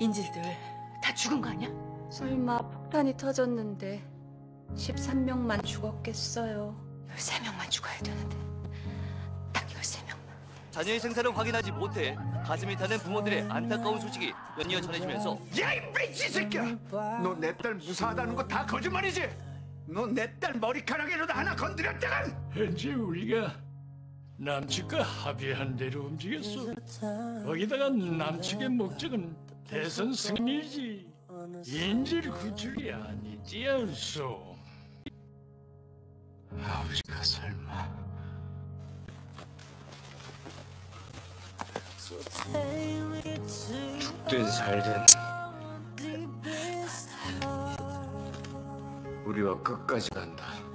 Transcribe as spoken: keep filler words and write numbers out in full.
인질들 다 죽은 거 아니야? 설마 폭탄이 터졌는데 십삼 명만 죽었겠어요. 열세 명만 죽어야 되는데 딱 열세 명만. 자녀의 생사를 확인하지 못해 가슴이 타는 부모들의 안타까운 소식이 연이어 전해지면서 야, 이 미친 새끼야! 너 내 딸 무사하다는 거 다 거짓말이지? 너 내 딸 머리카락이라도 하나 건드렸다간! 현재 우리가 남측과 합의한 대로 움직였어. 거기다가 남측의 목적은 대선 승리지 인질 구출이 아니지 않소. 아버지가 설마... 죽든 살든 우리와 끝까지 간다.